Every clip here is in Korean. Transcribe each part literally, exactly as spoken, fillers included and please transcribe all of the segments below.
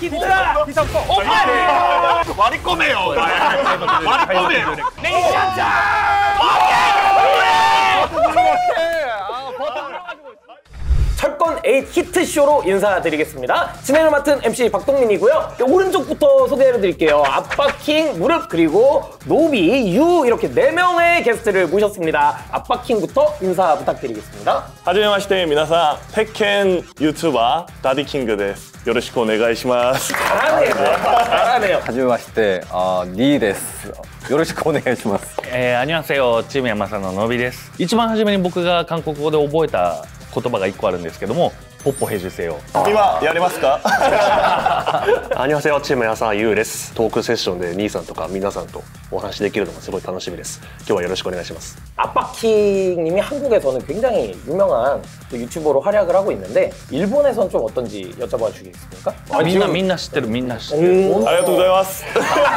피자! 피자 거! 오! 割り込めよ割り込めよ 철권 에잇 히트쇼로 인사드리겠습니다. 진행을 맡은 엠씨 박동민이고요. 오른쪽부터 소개해드릴게요. 아빠킹, 무릎, 그리고 노비, 유 이렇게 네 명의 게스트를 모셨습니다. 아빠킹부터 인사 부탁드리겠습니다. はじめまして皆さん鉄拳 유튜버 다디킹です。よろしくお願いします。 잘하네요. 잘하네요. はじめまして、あ、ニーです。よろしくお願いします。 えー、안녕하세요。チーム山さんののびです。一番初めに僕が韓国語で覚えた言葉がいっこあるんですけども、ポッポヘジュセヨ。 今やりますか？ 안녕하세요チームやさんゆうです。トークセッションで兄さんとか皆さんとお話できるのがすごい楽しみです。今日はよろしくお願いします。 아빠킹님이 한국에서는 굉장히 유명한 또 유튜버로 활약을 하고 있는데 일본에서는 좀 어떤지 여쭤봐 주시겠습니까? 아, みんなみんな知ってるみんな知ってる。 ありがとうございます。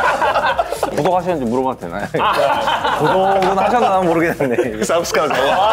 구독하셨는지 물어봐도 되나요? 구독은 하셨나 모르겠는데. 사브스크라이브.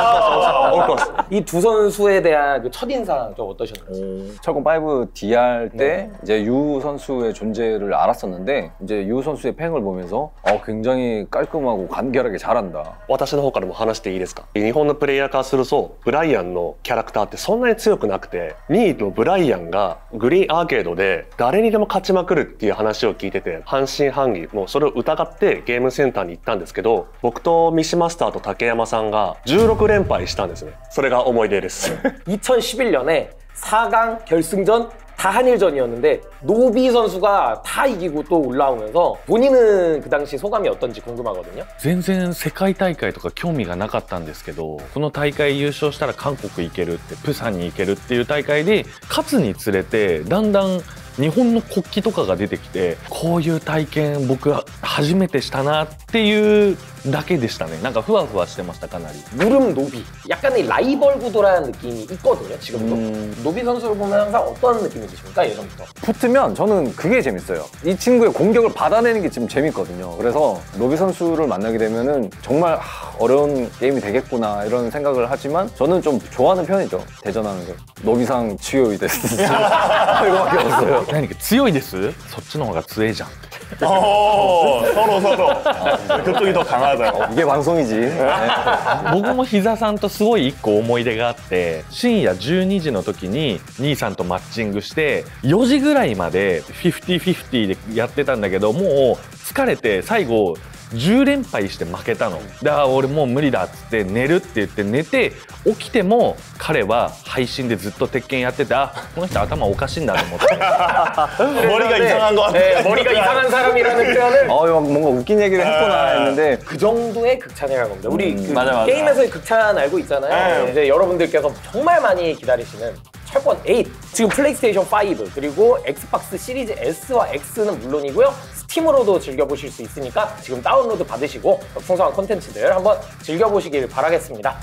이 두 선수에 대한 그 첫인상 좀 어떠셨나요? 철권 파이브 디 할 때 이제 유 선수의 존재를 알았었는데 이제 유 선수의 팽을 보면서 어, 굉장히 깔끔하고 간결하게 잘한다. 私の方からも話していいですか？日本のプレイヤーからするとブライアンのキャラクターってそんなに強くなくて、にいのブライアンがグリーンアーケードで誰にでも勝ちまくるっていう話を聞いてて半信半疑、もうそれを疑ってゲームセンターに行ったんですけど、僕とミシマスターと竹山さんがじゅうろく連敗したんですね。それが思い出です。 이천십일 년에 사 강 결승전 다 한일전이었는데 노비 선수가 다 이기고 또 올라오면서 본인은 그 당시 소감이 어떤지 궁금하거든요. 全然世界大会とか興味がなかったんですけど、この大会優勝したら韓国行けるって、プサンに行けるっていう大会で勝つにつれてだんだん日本の国旗とかが出てきて、こういう体験僕初めてしたなっていうだけでしたね。なんかふわふわしてました。かなり 무릎 노비 약간의 라이벌 구도라는 느낌이 있거든요. 지금도 음... 노비 선수를 보면 항상 어떤 느낌이 드십니까? 예전부터 붙으면 저는 그게 재밌어요. 이 친구의 공격을 받아내는 게 지금 재밌거든요. 그래서 노비 선수를 만나게 되면은 정말 하, 어려운 게임이 되겠구나 이런 생각을 하지만 저는 좀 좋아하는 편이죠. 대전하는 거. 노비상 치유이 됐어. 이거밖에 없어요. 何か強いです？そっちの方が強いじゃん。 오, 서로 서로. 그쪽이 더 강하다. 이게 방송이지. 네. 僕も膝さんとすごい一個思い出があって、深夜じゅうにじの時に兄さんとマッチングしてよじぐらいまでフィフティフィフティでやってたんだけど、もう疲れて最後じゅう連敗して負けたの。だから俺もう無理だっつって寝るって言って寝て起きても彼は配信でずっと鉄拳やってて、あ、この人頭おかしいんだと思って。 머리가 이상한 거 같아. 네, 머리가 이상한 사람이라는 표현을 어, 뭔가 웃긴 얘기를 했구나 했는데 그 정도의 극찬이라는 겁니다. 우리 음, 그 맞아, 맞아. 게임에서의 극찬 알고 있잖아요. 이제 여러분들께서 정말 많이 기다리시는 철권 에잇, 지금 플레이스테이션 파이브 그리고 엑스박스 시리즈 S와 X는 물론이고요, 스팀으로도 즐겨보실 수 있으니까 지금 다운로드 받으시고 풍성한 콘텐츠들 한번 즐겨보시길 바라겠습니다.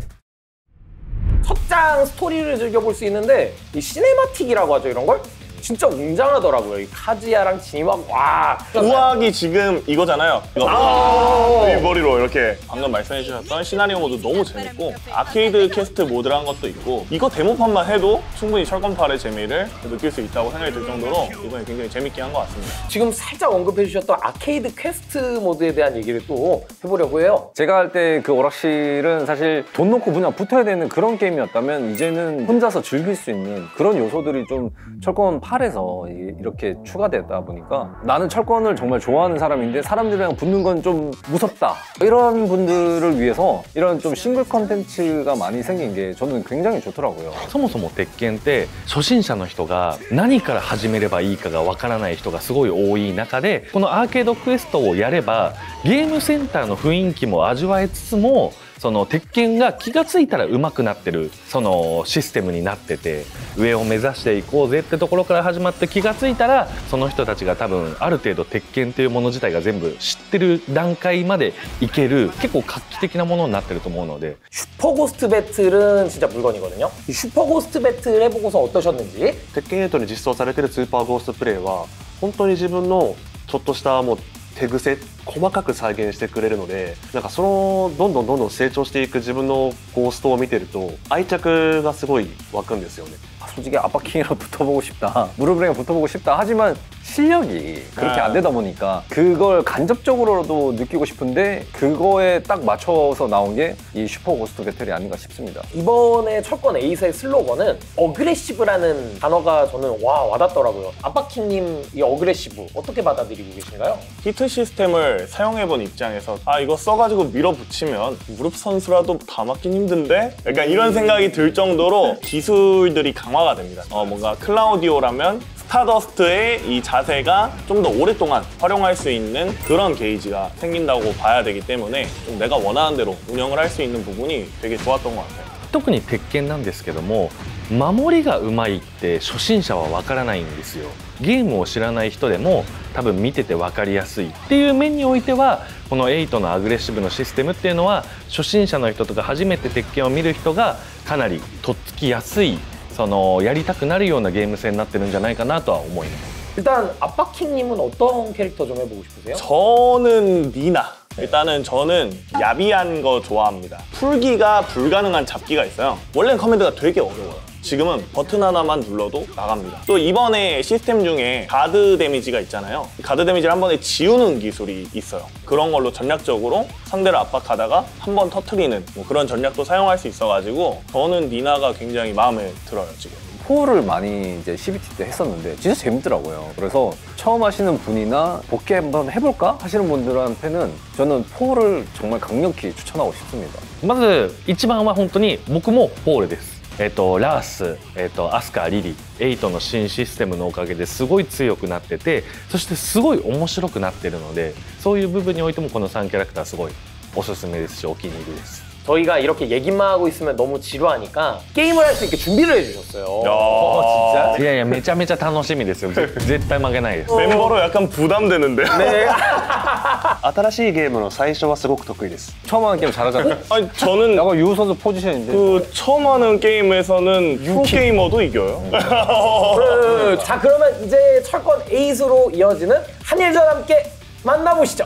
첫 장 스토리를 즐겨볼 수 있는데 이 시네마틱이라고 하죠, 이런 걸? 진짜 웅장하더라고요. 이 카즈야랑 진이막 와. 우악이 지금 이거잖아요. 이거. 아 이 머리로 이렇게 방금 말씀해 주셨던 시나리오 모드 너무 재밌고 아케이드 캐스트 모드라는 것도 있고, 이거 데모판만 해도 충분히 철권팔의 재미를 느낄 수 있다고 생각이 들 정도로 이번에 굉장히 재밌게 한 것 같습니다. 지금 살짝 언급해 주셨던 아케이드 퀘스트 모드에 대한 얘기를 또 해보려고 해요. 제가 할 때 그 오락실은 사실 돈 놓고 그냥 붙어야 되는 그런 게임이었다면 이제는 혼자서 즐길 수 있는 그런 요소들이 좀 철권 팔에서 이렇게 추가됐다 보니까 나는 철권을 정말 좋아하는 사람인데 사람들이랑 붙는 건 좀 무섭다, 이런 분들을 위해서 이런 좀 싱글 컨텐츠가 많이 생긴 게 저는 굉장히 좋더라고요. そもそも鉄拳って初心者の人が何から始めればいいかがわからない人がすごい多い中で、このアーケードクエストをやればゲームセンターの雰囲気も味わえつつも、その鉄拳が気がついたら上手くなってるそのシステムになってて、上を目指していこうぜってところから始まって、気がついたらその人たちが多分ある程度鉄拳っていうもの自体が全部知ってる段階までいける、結構画期的なものになってると思うので。 슈퍼 고스트 배틀은 진짜 물건이거든요. 이 슈퍼 고스트 배틀 해보고서 어떠셨는지. 鉄拳エイトに実装されているスーパーゴーストプレイは本当に自分のちょっとしたもう手癖細かく再現してくれるので、なんかそのどんどんどんどん成長していく自分のゴーストを見てると愛着がすごい湧くんですよね。 솔직히 아빠킹이랑 붙어보고 싶다, 무릎이랑 붙어보고 싶다 하지만 실력이 그렇게 안 되다 보니까 그걸 간접적으로도 느끼고 싶은데 그거에 딱 맞춰서 나온 게 이 슈퍼 고스트 배틀이 아닌가 싶습니다. 이번에 철권 에이스의 슬로건은 어그레시브라는 단어가 저는 와 와닿더라고요. 아빠킹님 이 어그레시브 어떻게 받아들이고 계신가요? 히트 시스템을 사용해본 입장에서 아 이거 써가지고 밀어붙이면 무릎 선수라도 다 맞긴 힘든데? 약간 이런 생각이 들 정도로 기술들이 강화가 됩니다. 어, 뭔가 클라우디오라면 스타더스트의 이 자세가 좀 더 오랫동안 활용할 수 있는 그런 게이지가 생긴다고 봐야 되기 때문에 좀 내가 원하는 대로 운영을 할 수 있는 부분이 되게 좋았던 것 같아요. 特に鉄拳なんですけども、守りがうまいって初心者はわからないんですよ。ゲームを知らない人でも多分見てて分かりやすいっていう面においては、このエイトのアグレッシブのシステムっていうのは初心者の人とか初めて鉄拳を見る人がかなりとっつきやすい、そのやりたくなるようなゲーム性になってるんじゃないかなとは思います。 일단 아빠킹님은 어떤 캐릭터 좀 해보고 싶으세요? 저는 니나. 일단은 저는 야비한 거 좋아합니다. 풀기가 불가능한 잡기가 있어요. 원래는 커맨드가 되게 어려워요. 지금은 버튼 하나만 눌러도 나갑니다. 또 이번에 시스템 중에 가드 데미지가 있잖아요. 가드 데미지를 한 번에 지우는 기술이 있어요. 그런 걸로 전략적으로 상대를 압박하다가 한 번 터트리는 뭐 그런 전략도 사용할 수 있어가지고 저는 니나가 굉장히 마음에 들어요, 지금. 포를 많이 이제 씨비티 때 했었는데 진짜 재밌더라고요. 그래서 처음 하시는 분이나 복귀 한번 해볼까 하시는 분들한테는 저는 포를 정말 강력히 추천하고 싶습니다. まず一番は本当に僕もポールです。えっとラース、えっとアスカ、リリ、エイトの新システムのおかげですごい強くなってて、そしてすごい面白くなってるので、そういう部分においてもこのさんキャラクターすごいおすすめですしお気に入りです。 저희가 이렇게 얘기만 하고 있으면 너무 지루하니까 게임을 할 수 있게 준비를 해주셨어요. 어, 진짜? いやいやめちゃめちゃ楽しみですよ。ぜ絶対負けないです。 멤버로 약간 부담되는데. 네. 新しいゲームの最初はすごく得意です。 처음 하는 게임 잘하잖아요. 아니 저는 약간 유 선수 포지션인데. 그 처음 하는 게임에서는 프로게이머도 이겨요. 그, 자 그러면 이제 철권 에이스로 이어지는 한일전 함께 만나보시죠.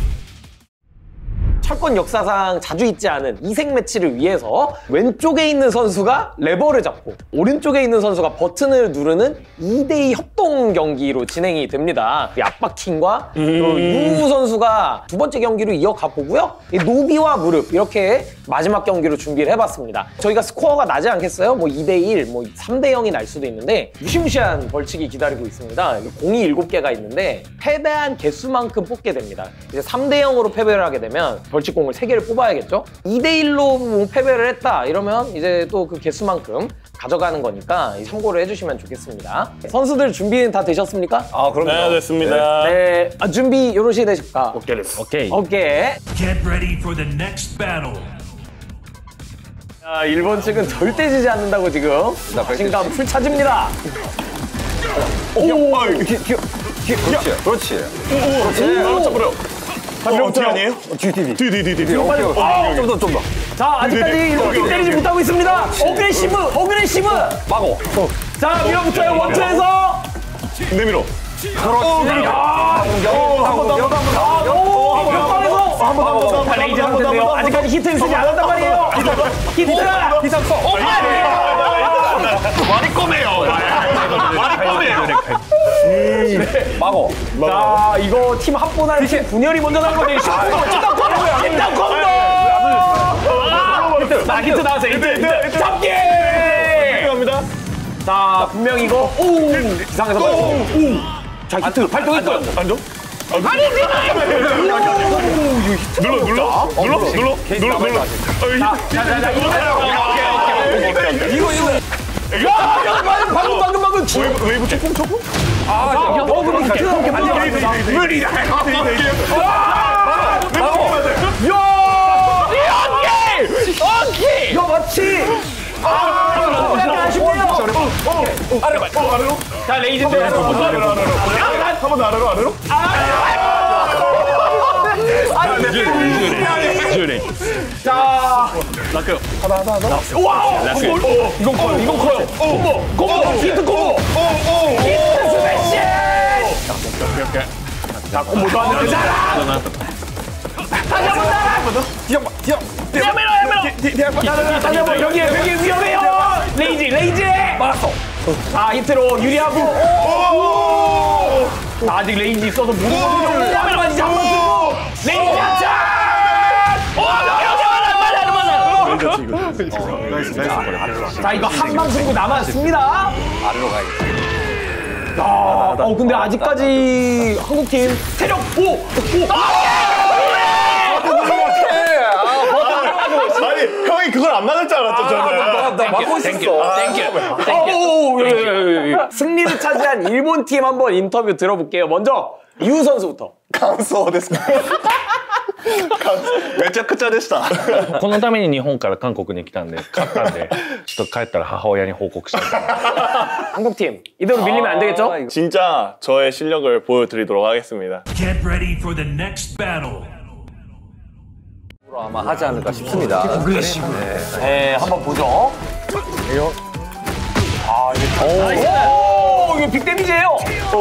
철권 역사상 자주 있지 않은 이색 매치를 위해서 왼쪽에 있는 선수가 레버를 잡고 오른쪽에 있는 선수가 버튼을 누르는 이 대 이 협동 경기로 진행이 됩니다. 아빠킹과 음. 유 선수가 두 번째 경기로 이어가 보고요. 노비와 무릎 이렇게 마지막 경기로 준비를 해봤습니다. 저희가 스코어가 나지 않겠어요? 뭐 이 대 일, 뭐 삼 대 영이 날 수도 있는데 무시무시한 벌칙이 기다리고 있습니다. 공이 일곱 개가 있는데 패배한 개수만큼 뽑게 됩니다. 이제 삼 대 영으로 패배를 하게 되면 벌칙공을 세 개를 뽑아야겠죠? 이 대 일로 뭐 패배를 했다 이러면 이제 또 그 개수만큼 가져가는 거니까 참고를 해주시면 좋겠습니다. 선수들 준비는 다 되셨습니까? 아 그럼요. 네, 됐습니다. 네, 아, 준비 요러시 되실까? OK です。 오케이. 오케이. Get ready for the next battle. 자, 일본 측은 절대 지지 않는다고 지금 자신감 풀 차집니다. 오, 뒤, 뒤, 뒤, 그렇지, 그렇지. 바로 잡으려. 어, 뒤 아니에요? 뒤, 뒤, 뒤. 뒤, 뒤, 뒤, 뒤. 뒤로 빨리. 아, 좀 더, 좀 더. 자, 아직까지 이렇게 때리지 못하고 있습니다. 어그레시브, 어그레시브. 마고. 자, 밀어붙여요 원투에서. 내밀어. 그렇지. 야, 한번 더, 한번 더, 한번 더. 오, 몇 번에서 한 번 더, 한 번 더. 달리지 않는데요. 아직까지 히트는 쓰지 않았단 말이에요. 히트, 히트 써. 많이 꺼내요. 많이 꺼내요. 마고. 자, 이거 팀 합본할 때 분열이 먼저 나는 건데 슈퍼 찐당 콤보야. 찐당 콤보. 히트, 나 히트 나왔어요. 히트, 히트. 잡기. 갑니다. 자, 분명 이거 오 기상에서 오. 자, 히트 발동했어요. 안정? 아니지. 눌러, 눌러, 눌러, 눌러, 눌러, 눌러. 자, 자, 자, 이거 이거 이거. 야, 방금 방금 방금 방금. 웨이브 조금 조금? 아, 어, 그럼 이렇게 이렇게 만들어. 물이다. 아, 야, 오케이, 오케이. 야, 맞지? 아, 이렇게 아쉽네요. 아래로, 아래로. 자, 레이즈인데. 한 번 더 아래로, 아래로? 자, 라크. 하나, 하나, 하나. 와, 이건 커요, 이건 커요. 콤보, 콤보, 히트 콤보. 히트 스매시. 자, 콤보도 안 되는 사람! 다시 한번 따라! 뒤잡아, 뒤잡아! 뒤잡아, 뒤잡아! 다시 한번 여기, 여기 위험해요! 레이지, 레이지! 막았어. 자, 히트로 유리하고. 오! 아직 레이지 있어서 무릎을 카메라만 잡고 레이지 한 차! 오! 맞아, 맞아, 맞아! 자, 이거 한 방 정도 남았습니다. 아래로 가야겠다. 아, 어, 근데 아직까지 한국팀 체력 오! 오! 아니 형이 그걸 안 맞을 줄 알았죠 저는. 나 막고 있었어. 땡큐. 오, 예, 예, 예. 승리를 차지한 일본 팀 한번 인터뷰 들어볼게요. 먼저 이우 선수부터. 感想ですか。めちゃくちゃでした。 このために日本から韓国に来たんで勝ったんでちょっと帰ったら母親に報告したいと思います 한국팀 이대로 밀리면 안 되겠죠? 진짜 저의 실력을 보여드리도록 하겠습니다. Get ready for the next battle. 아마 하지 않을까 싶습니다. 네, 한번 보죠. 아, 이게 오, 이거 빅 데미지예요.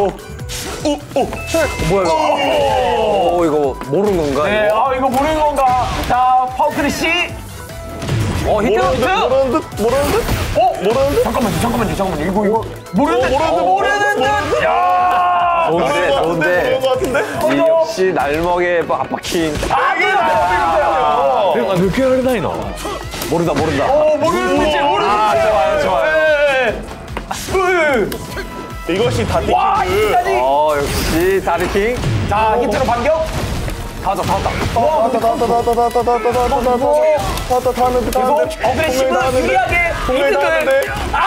뭐야 이거? 오 이거 모르는 건가? 네, 이거? 아, 이거 모르는 건가? 자, 파워크래시. 어, 히트, 히트. 모르는 듯 모르는 듯. 어, 모르는 듯. 잠깐만요, 잠깐만요, 잠깐만요. 이거 이거 모르는 듯. 모르는 듯. 모르는 듯. 야. 좋은데 좋은데. 모르는 것 같은데. 이 역시 날먹에 압박킹. 아, 이게 나요. なんか抜けられないな 모른다 모른다. 어, 모르는 듯이 모르는 듯. 아 좋아요 좋아요. 이것이 다 와, 티켓. 히트까지. 어 역시 다리킹. 자, 히트로 반격. 다 왔다, 다 왔다. 와, 다다 다다 다다 다다 다다 다다 다다 다는 계속 어그레시브 유리하게 히트들.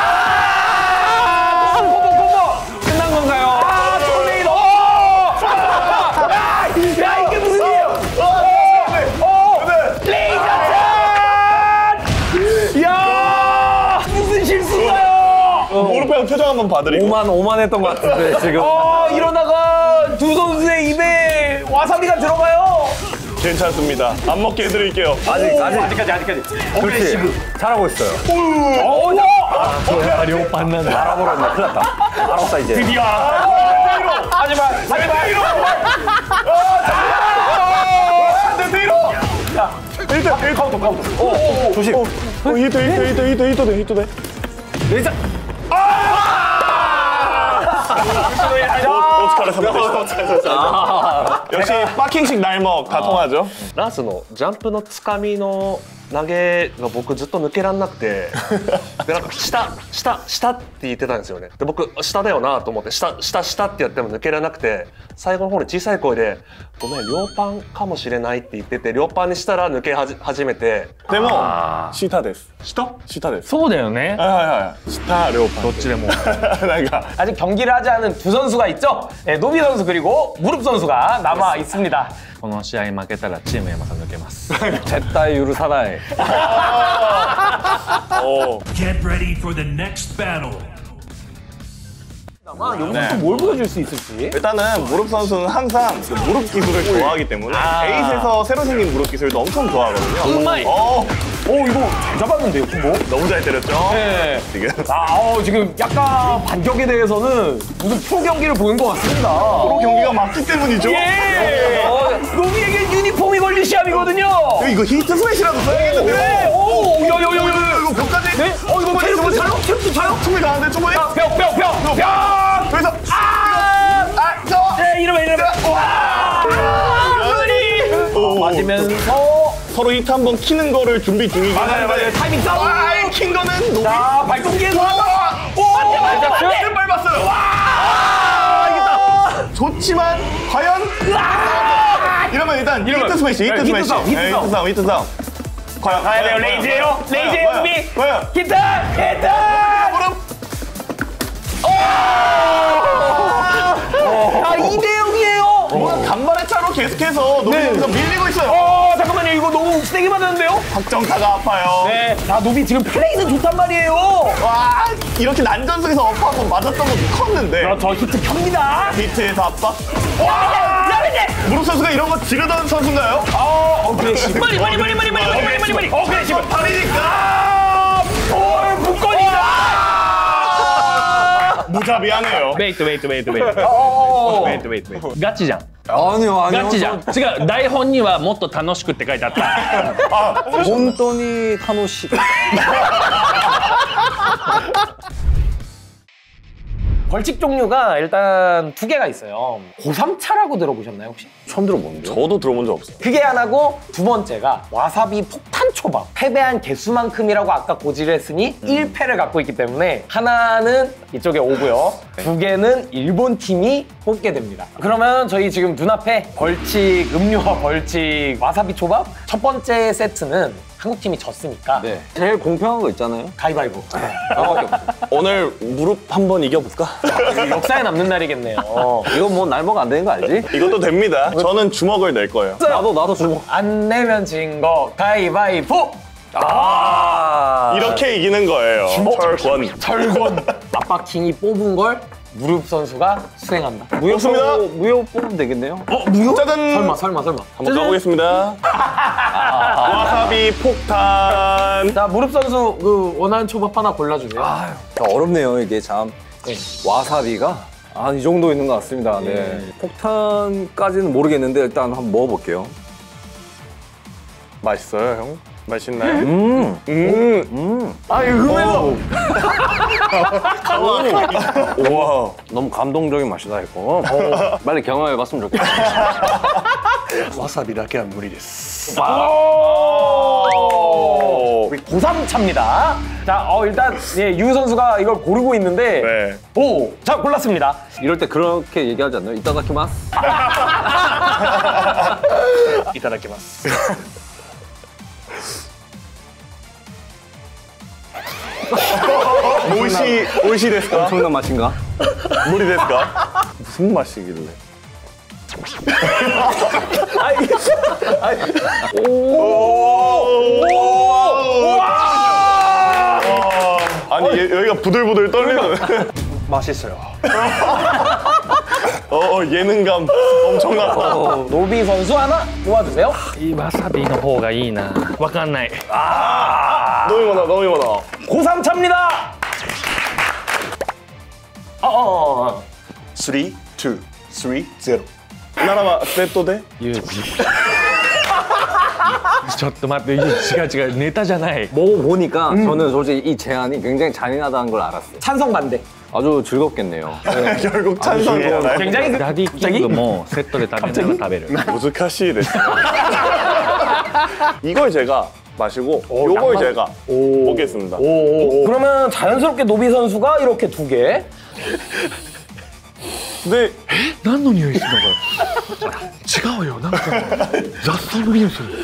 아! 콤보, 콤보. 끝난 건가요? 아, 토네이도. 야, 이게 무슨 일이에요? 레이저 샷! 야! 무슨 실수인가요? 모르페형 표정 한번 봐드리고. 오만 오만했던 것 같은데 지금. 어, 이러다가 두 선수의 입에 와사비가 들어가요. 괜찮습니다. 안 먹게 해드릴게요. 아직 아직 아직까지, 아직까지. 그렇지. 잘하고 있어요. 어, 야! 아両판なんだ 알아버렸네. 큰일 났다. 알았다 이제. 드디어. 하지만, 하지만. 안돼, 뒤로. 자, 일단 일 카운터, 카운터. 오, 오, 오. 조심. 어, 히트 히트 히트 히트 히트 돼 히트 돼. 레이저. 오, 오스카르 선배. 역시 파킹식 날먹 다 통하죠. ラスのジャンプのつかみの投げが僕ずっと抜けらんなくてでなんか下下下って言ってたんですよね。で僕下だよなと思って下下下ってやっても抜けられなくて最後の方に小さい声で「ごめん両パンかもしれない」って言ってて両パンにしたら抜けはじ始めてでも下です下下です。 そうだよねはいはいはい下両パンどっちでもなんか 아직 경기를 하지 않은 두 선수가 있죠. 네, 노비 선수 그리고 무릎 선수가 남아 있습니다. この試合負けたらチーム山さん抜けます絶対 許さない. 오. Get ready for the next battle. 아마 여기서 또 뭘 보여줄 수 있을지. 일단은 무릎 선수는 항상 그 무릎 기술을 좋아하기 때문에 에잇에서 새로 생긴 무릎 기술도 엄청 좋아하거든요. 정말. 어, 오, 이거 잘 잡았는데요, 콤보. 너무 잘 때렸죠? 네. 지금 아, 어, 지금 약간 반격에 대해서는 무슨 프로 경기를 보는 것 같습니다. 프로 경기가 맞기 때문이죠. 예! 노비에게 유니폼이 걸린 시합이거든요. 이거 히트 스매시라도 써야겠는데. 네. 오, 야, 야, 야, 야, 이거 벽까지. 네? 어, 이거 체력도 차요? 체력도 차요? 충분히 가는데 충분히. 벽, 벽, 벽, 벽, 벽! 그래서 아! 아, 저. 네, 이러면, 이러면. 와! 오. 맞으면서. 서로 히트 한번 키는 거를 준비 중이긴 맞아요, 맞아요. 타이밍 싸움. 아, 킨 거는 노비. 자, 발동기에서. 오! 오, 맞았죠? 네, 밟았어요. 아, 이겼다. 좋지만 과연 이러면 일단 이러면. 히트 스매시, 히트 네, 스매시, 히트 싸움, 히트 네, 싸움. 히트 싸움, 히트 싸움. 과연 가야 돼요, 레이즈예요. 레이즈예요, 수비. 과연 히트! 히트! 무릎. 자, 이 대 영이에요. 뭐 간발의 차로 계속해서 노비 선수가 밀리고 있어요. 어, 잠깐만요. 이거 너무 세게 맞았는데요? 박정타가 아파요. 네. 자, 노비 지금 플레이는 좋단 말이에요. 와, 이렇게 난전석에서 어퍼 한번 맞았던 것도 컸는데 저 히트 켭니다. 히트에서 압박. 와! 야근데! 무릎 선수가 이런 거 지르던 선수인가요? 어, 어그레시브. 빨리, 빨리, 빨리, 빨리, 빨리, 빨리, 빨리, 빨리. 어그레시브. 팔이니까. 아, 볼 묶어니다. 무자 미안해요. ウェイトウェイトウェイトウェイト。 어. ウェイトウェイトウェイト。ガチじゃん。 아니요, 아니요. ガチじゃん。違う、台本にはもっと楽しくって書いてあった。 본当に楽しい. 벌칙 종류가 일단 두 개가 있어요. 고삼차라고 들어보셨나요 혹시? 처음 들어보는데요? 저도 들어본 적 없어요. 그게 하나고 두 번째가 와사비 폭탄 초밥. 패배한 개수만큼이라고 아까 고지를 했으니 음. 일 패를 갖고 있기 때문에 하나는 이쪽에 오고요. 두 개는 일본 팀이 뽑게 됩니다. 그러면 저희 지금 눈앞에 벌칙 음료와 벌칙 와사비 초밥 첫 번째 세트는 한국 팀이 졌으니까 네. 제일 공평한 거 있잖아요. 가위바위보. 오늘 무릎 한번 이겨볼까? 역사에 남는 날이겠네요. 이거 뭐 날먹 안 되는 거 알지? 이것도 됩니다. 저는 주먹을 낼 거예요. 나도 나도 주먹. 안 내면 진 거 가위바위보. 아. 이렇게 이기는 거예요. 철권. 철권. 아빠킹이 뽑은 걸 무릎 선수가 수행한다. 무효 좋습니다. 무효 뽑으면 되겠네요. 어, 무효? 짜잔! 설마, 설마, 설마. 한번 가보겠습니다. 와사비 폭탄. 자, 무릎 선수 그 원하는 초밥 하나 골라주세요. 아유, 어렵네요 이게 참. 네. 와사비가 아, 이 정도 있는 것 같습니다. 네. 폭탄까지는 모르겠는데 일단 한번 먹어볼게요. 맛있어요, 형? 맛있나요? 음, 음. 음. 아, 이거 음에서. 우와. 너무 감동적인 맛이다 이거. 어, 빨리 경험해봤으면 좋겠어. わさびだけは無理です 오. 고삼차입니다. 자, 어, 일단 예, 유 선수가 이걸 고르고 있는데. 네. 오, 자, 골랐습니다. 이럴 때 그렇게 얘기하지 않나요? 이따다키마스. いただきます 오이시, 오이시ですか? 엄청난 맛인가? 무리ですか? 무슨 맛이길래? 아이, 아이. 아니, 얘, 여기가 부들부들 떨리는. 맛있어요 어, 예능감 엄청나다. 노비 선수 하나 뽑아주세요. いいわさびの方がいいな。わかんない。 너무 많아, 너무 많아. 고삼차입니다. 어, 어, 어. スリー、ツー、スリー、ゼロ 나라마 세트 대? ユージ。ちょっと待って、違う違う、ネタじゃない。 먹어보니까 저는 솔직히 이 제안이 굉장히 잔인하다는 걸 알았어요. 찬성 반대. 아주 즐겁겠네요. 네. 결국 찬성이잖아요. 굉장히 그- ダディキングもセットで食べながら食べる。 무즈카시です. 이걸 제가 마시고 오, 요걸 낭만. 제가 먹겠습니다. 그러면 자연스럽게 노비 선수가 이렇게 두 개. 근데 何の匂いするのこれ。違うよ、なんか雑草の匂いする。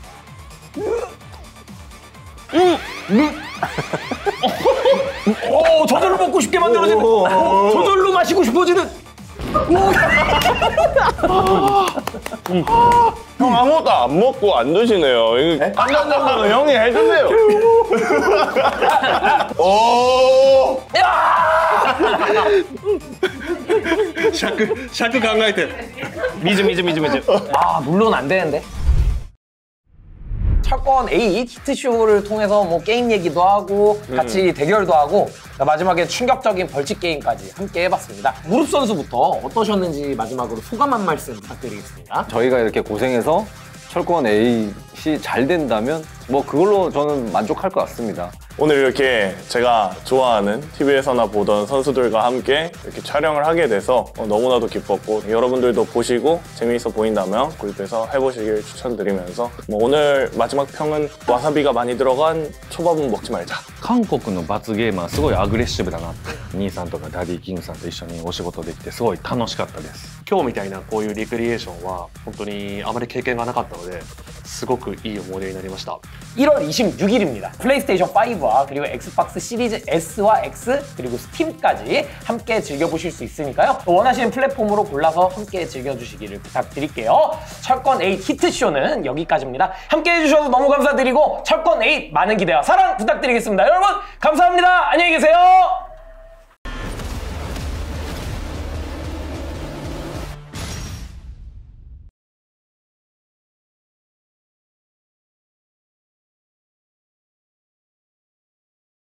오, 저절로 먹고 싶게 만들어지는. 오, 저절로 마시고 싶어지는. 형 아무것도 안 먹고 안 드시네요. 깐깐깐깐 형이 해주세요. 오. 尺尺考えて 미즈 미즈 미즈 미즈. 아, 물론 안 되는데. 철권 에잇 히트쇼를 통해서 뭐 게임 얘기도 하고 같이 대결도 하고 마지막에 충격적인 벌칙 게임까지 함께 해봤습니다. 무릎 선수부터 어떠셨는지 마지막으로 소감 한 말씀 부탁드리겠습니다. 저희가 이렇게 고생해서 철권 에잇이 잘 된다면 뭐 그걸로 저는 만족할 것 같습니다. 오늘 이렇게 제가 좋아하는 티비에서나 보던 선수들과 함께 이렇게 촬영을 하게 돼서 너무나도 기뻤고 여러분들도 보시고 재미있어 보인다면 구입해서 해보시길 추천드리면서 뭐 오늘 마지막 평은 와사비가 많이 들어간 초밥은 먹지 말자. 韓国の罰ゲーマーすごいアグレッシブだなって。兄さんとかダディキングさんと一緒にお仕事できてすごい楽しかったです。 今日みたいなこういうリクリエーションは本当にあまり経験がなかったのですごくいい思い出になりました 일월 이십육일입니다. 플레이스테이션 파이브와 그리고 엑스박스 시리즈 S와 X 그리고 스팀까지 함께 즐겨보실 수 있으니까요. 원하시는 플랫폼으로 골라서 함께 즐겨주시기를 부탁드릴게요. 철권 에잇 히트쇼는 여기까지입니다. 함께 해주셔서 너무 감사드리고 철권 에잇 많은 기대와 사랑 부탁드리겠습니다. 여러분 감사합니다. 안녕히 계세요.